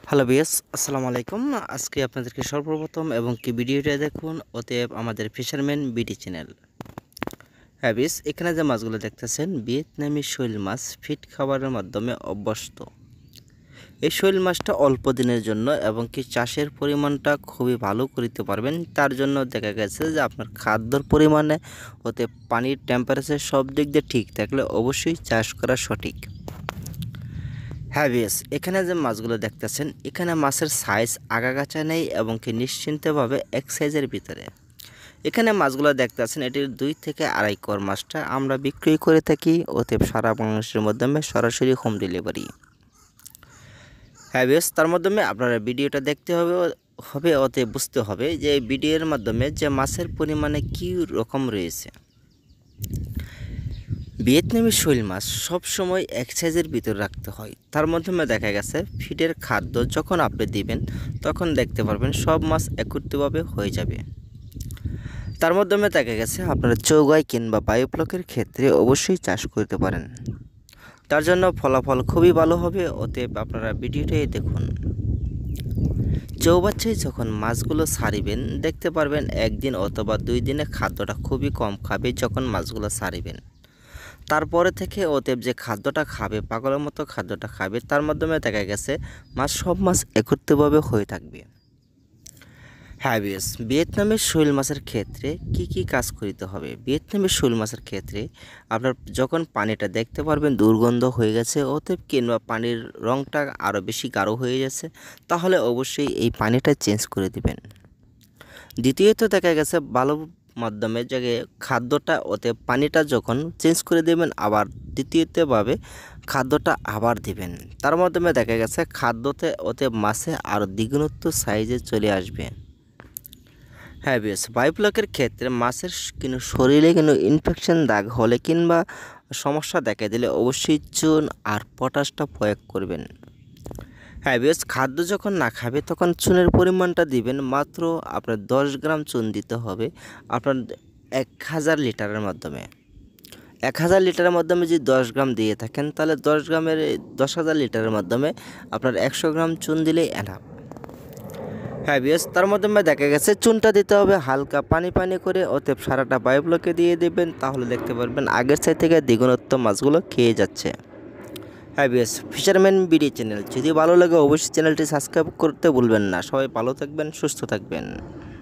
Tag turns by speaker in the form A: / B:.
A: Hello বিয়াস, আসসালামু আলাইকুম। আজকে আপনাদেরকে সর্বপ্রথম এবং কি ভিডিওটা দেখুন, অতএব আমাদের ফিশারম্যান বিডি চ্যানেল। হ্যাঁ বিয়াস, এখানে যে মাছগুলো দেখতেছেন ভিয়েতনামি শৈল মাছ ফিট খাবারের মাধ্যমে অভ্যস্ত। এই শৈল মাছটা অল্প দিনের জন্য এবং কি চাষের পরিমাণটা খুবই ভালো করতে পারবেন। তার জন্য দেখা গেছে যে আপনার খাদ্যর পরিমাণে ওতে পানির টেম্পারেচার সব দিক দিয়ে ঠিক থাকলে অবশ্যই চাষ করা সঠিক। হ্যাঁ বিয়াস, এখানে যে মাছগুলো দেখতেছেন এখানে মাছের সাইজ আগাগাছা নেই এবং কি নিশ্চিন্তভাবে এক সাইজের ভিতরে। এখানে মাছগুলো দেখতেছেন এটির 2 থেকে 2.5 কর মাছটা আমরা বিক্রি করে থাকি অতএব সারা বাংলাদেশের মাধ্যমে সরাসরি হোম ডেলিভারি। হ্যাঁ বিয়াস, তার মাধ্যমে আপনারা ভিডিওটা দেখতে হবে অতএব বুঝতে হবে যে এই ভিডিওর মাধ্যমে যে মাছের পরিমাণে কী রকম রয়েছে। ভিয়েতনামি শৈল মাছ সবসময় এক সাইজের ভিতর রাখতে হয়। তার মাধ্যমে দেখা গেছে ফিডের খাদ্য যখন আপনি দিবেন তখন দেখতে পারবেন সব মাছ একত্রিতভাবে হয়ে যাবে। তার মাধ্যমে দেখা গেছে আপনারা চৌগাই কিংবা বায়োপ্লকের ক্ষেত্রে অবশ্যই চাষ করতে পারেন। তার জন্য ফলাফল খুবই ভালো হবে, অতএব আপনারা ভিডিওটাই দেখুন। চৌবাচ্চায় যখন মাছগুলো ছাড়িবেন দেখতে পারবেন একদিন অথবা 2 দিনে খাদ্যটা খুবই কম খাবে যখন মাছগুলো ছাড়িবেন। তারপরে থেকে অতএব যে খাদ্যটা খাবে পাগলের মতো খাদ্যটা খাবে, তার মাধ্যমে দেখা গেছে সব মাছ একত্রিতভাবে হয়ে থাকবে। হ্যাঁ বিয়াস, ভিয়েতনামের শৈল মাছের ক্ষেত্রে কি কাজ করতে হবে। ভিয়েতনামের শৈল মাছের ক্ষেত্রে আপনার যখন পানিটা দেখতে পারবেন দুর্গন্ধ হয়ে গেছে অতএব কিংবা পানির রঙটা আরও বেশি গাঢ় হয়ে গেছে, তাহলে অবশ্যই এই পানিটা চেঞ্জ করে দিবেন। দ্বিতীয়ত দেখা গেছে ভালো মাধ্যমে যে খাদ্যটা ওতে পানিটা যখন চেঞ্জ করে দেবেন আবার দ্বিতীয়তভাবে খাদ্যটা আবার দিবেন। তার মাধ্যমে দেখা গেছে খাদ্যতে ওতে মাছে আরও দ্বিগুণত্ব সাইজে চলে আসবে। হ্যাঁ বেশ, বায়োপ্লকের ক্ষেত্রে মাছের কিন্তু শরীরে কিন্তু ইনফেকশন দাগ হলে কিংবা সমস্যা দেখা দিলে অবশ্যই চুন আর পটাশটা প্রয়োগ করবেন। হ্যাঁ বেশ, খাদ্য যখন না খাবে তখন চুনের পরিমাণটা দিবেন মাত্র আপনার 10 গ্রাম চুন দিতে হবে আপনার 1000 লিটারের মাধ্যমে। 1000 লিটারের মাধ্যমে যদি 10 গ্রাম দিয়ে থাকেন তাহলে 10,000 লিটারের মাধ্যমে আপনার 100 গ্রাম চুন দিলেই এনাফ। হ্যাঁ বেশ, তার মাধ্যমে দেখা গেছে চুনটা দিতে হবে হালকা পানি করে, অতএব সারাটা বায়োব্লকে দিয়ে দেবেন, তাহলে দেখতে পারবেন আগের সাইড থেকে দ্বিগুণত্ব মাছগুলো খেয়ে যাচ্ছে। হ্যাঁ বিএস, ফিশারম্যান বিডি চ্যানেল যদি ভালো লাগে অবশ্যই চ্যানেলটি সাবস্ক্রাইব করতে ভুলবেন না। সবাই ভালো থাকবেন, সুস্থ থাকবেন।